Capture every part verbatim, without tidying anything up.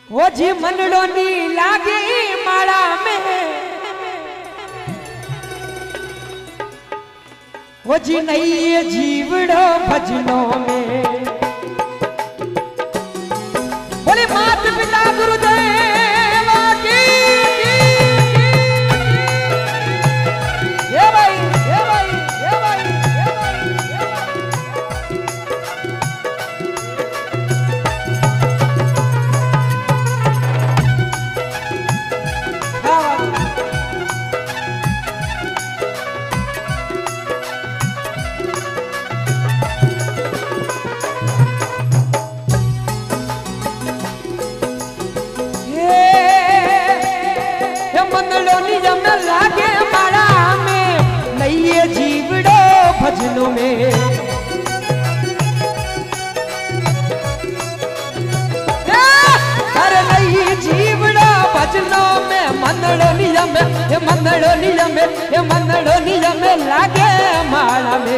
वो जी मनड़ो नी लागे माला में, वो जी नहीं जीवड़ो भजनों में। बोले मात पिता गुरुदेव की, ये भाई ये भाई ये भाई ये भाई ये लागे माला में नई जीवड़ो भजनों में। अरे नई जीवड़ो भजनों में मनड़ो नियम में, ये मनड़ो नियम में, ये मनड़ो नियम में लागे माला में।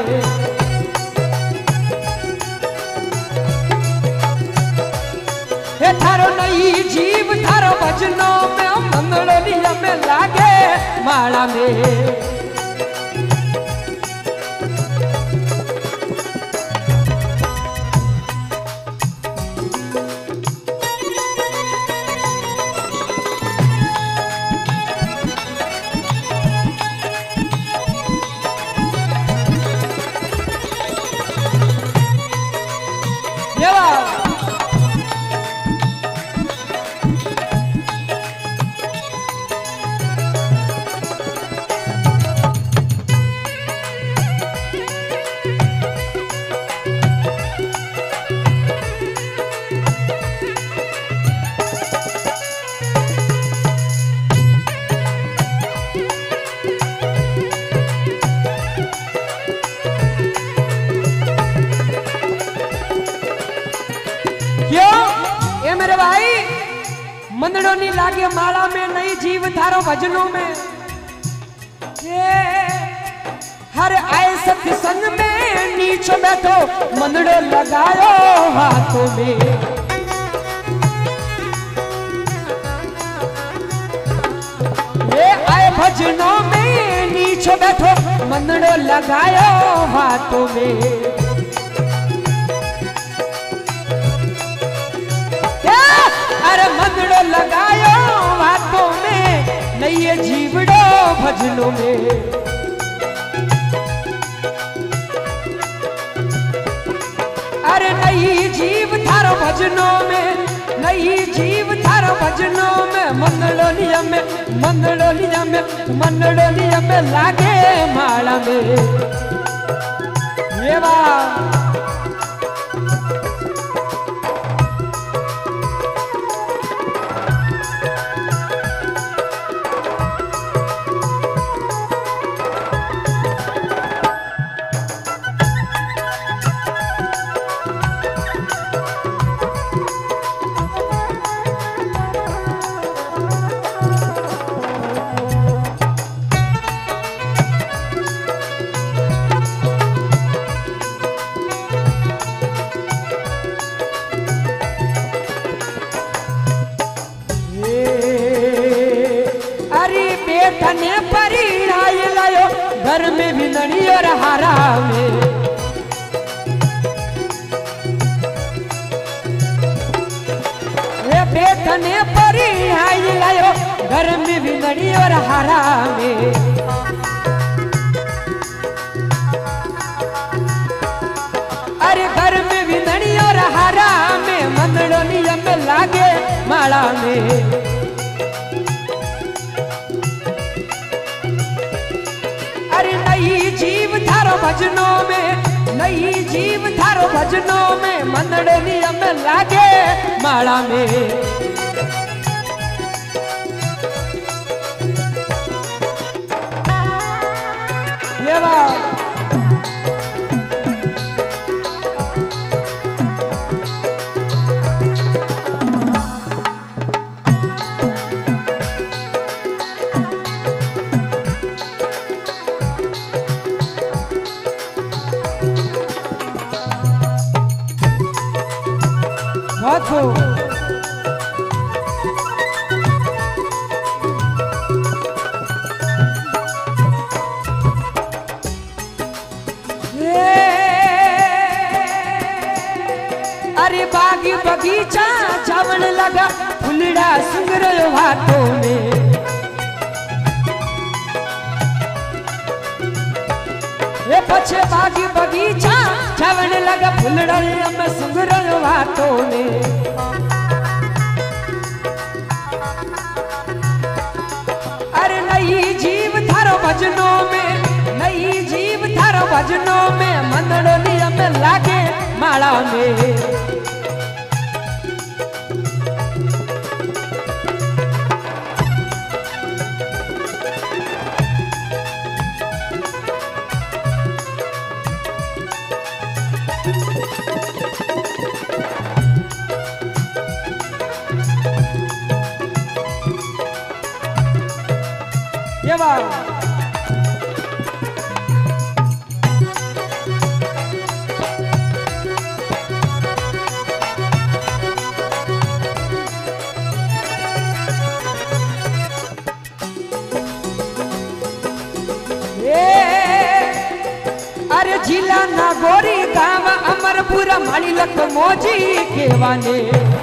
ये थारो नई जीव थारो भजनों में मनड़ो नियम में लागे माला में। मेरे भाई मंदड़ो नी लागे माला में नई जीव थारो भजनों में। ये हर आए सत्संग में नीच बैठो मंदड़ो लगायो हाथों में। ये आए भजनों में नीच बैठो मंदड़ो लगायो हाथों में। अरे मंदड़ो लगायो हाथों में नई जीवड़ो भजनों में। अरे नई जीव थारो भजनों में, नई जीव थारो भजनों में मंदड़ो नियम में, मंदड़ो नियम में, मंदड़ो नियम में लागे माला में। ये बात बेटने परिणाय लायो घर में भी नड़ी और हारा में। ये बेटने परिणाय लायो घर में भी नड़ी और हारा में। अरे घर में भी नड़ी और हारा में मंदड़ो नियम में लागे माला में। अरे नई जीव थारो भजनों में, नई जीव थारो भजनों में मंदड़ो नियम में लागे माला में। ये बात बागी बगीचा जावन लगा फुलड़ा सुंगर हाथों में। ये पछे बागी बगीचा जावन लगा फुलड़ा में सुंगर हाथों में। अरे नई जीव थारो भजनों में, नई जीव थारो भजनों में, मंदड़ोली में लागे माला में। ये बात अरे जिला नागौरी गाँव अमरपुर माली लख मोजी केवाने।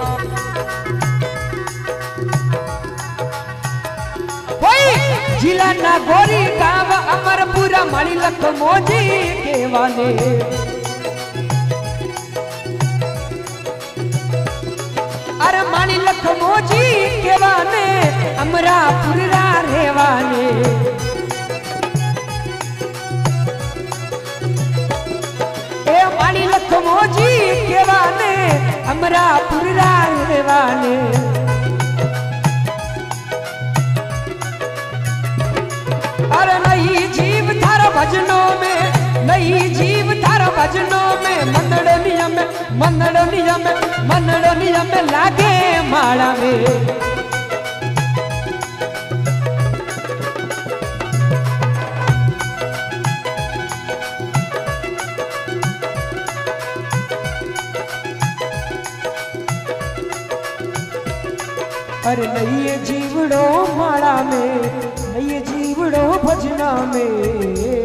जिला नागौरी गाँव अमरपुर माली लख मोजी केवाने। अरे माली लख मोजी केवाने अमरापुर रेवाने। मोजी केवाने अमरापुर रेवाने। अरे नई जीव थारा भजनों में, नई जीव थारा भजनों में, मंदड़ोनिया में, मंदड़ोनिया में, मंदड़ोनिया में लागे माला में। अरे नई जीवड़ो माला में, नई जीवड़ो भजना में।